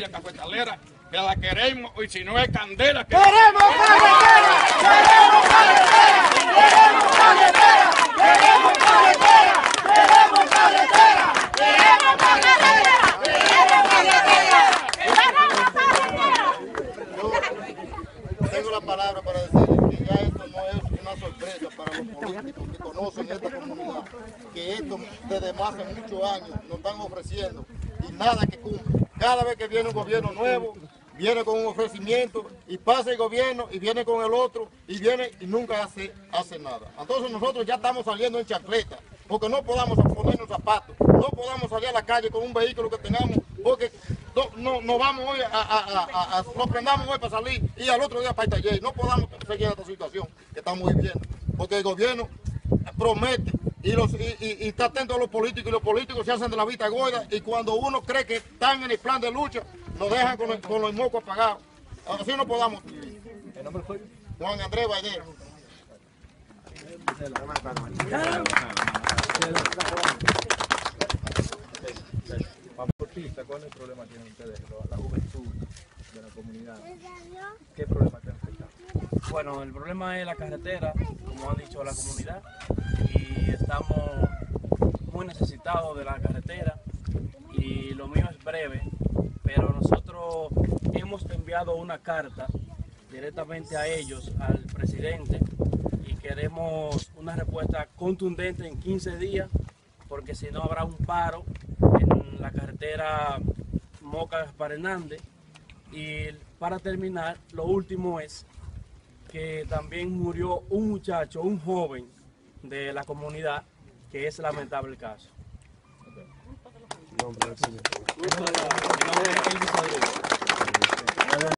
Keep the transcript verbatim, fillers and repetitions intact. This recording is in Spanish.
familia cafetalera, que la queremos, y si no es candela, que ¡queremos carretera! ¡Queremos carretera! ¡Queremos carretera! ¡Queremos carretera! ¡Queremos carretera! ¡Queremos carretera! Yo tengo la palabra para decir que ya esto no es una sorpresa para los políticos que conocen esta comunidad, que esto desde más de muchos años nos están ofreciendo y nada que cumple. Cada vez que viene un gobierno nuevo, viene con un ofrecimiento y pasa el gobierno y viene con el otro y viene y nunca hace, hace nada. Entonces nosotros ya estamos saliendo en chancleta porque no podamos ponernos zapatos, no podamos salir a la calle con un vehículo que tengamos porque no, no, no vamos hoy a, a, a, a, a nos prendamos hoy para salir y al otro día para el taller. No podamos seguir esta situación que estamos viviendo porque el gobierno promete y, los, y, y, y está atento a los políticos y los políticos se hacen de la vista gorda y cuando uno cree que están en el plan de lucha nos dejan con, el, con los mocos apagados. Así no podamos vivir. ¿El nombre fue? Juan Andrés Baidero. ¿Cuál es el problema que tienen ustedes, la juventud de la comunidad? ¿Qué problema tienen ustedes? Bueno, el problema es la carretera, como ha dicho la comunidad, y estamos muy necesitados de la carretera y lo mío es breve, pero nosotros hemos enviado una carta directamente a ellos, al presidente, y queremos una respuesta contundente en quince días, porque si no habrá un paro en la carretera Moca-Gaspar Hernández. Y para terminar, lo último es que también murió un muchacho, un joven de la comunidad, que es lamentable el caso. Okay.